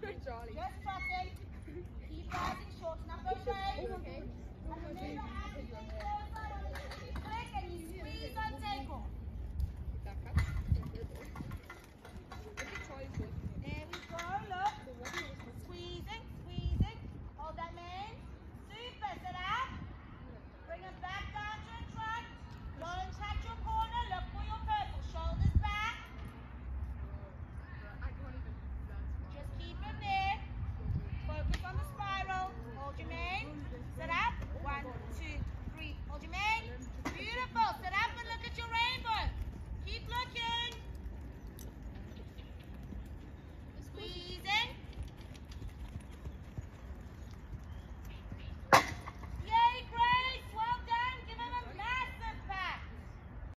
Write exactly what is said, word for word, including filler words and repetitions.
Charlie. Just trotting. Keep rising, shorten up those legs. Okay. And remember, as you take over, click and you squeeze on takeoff.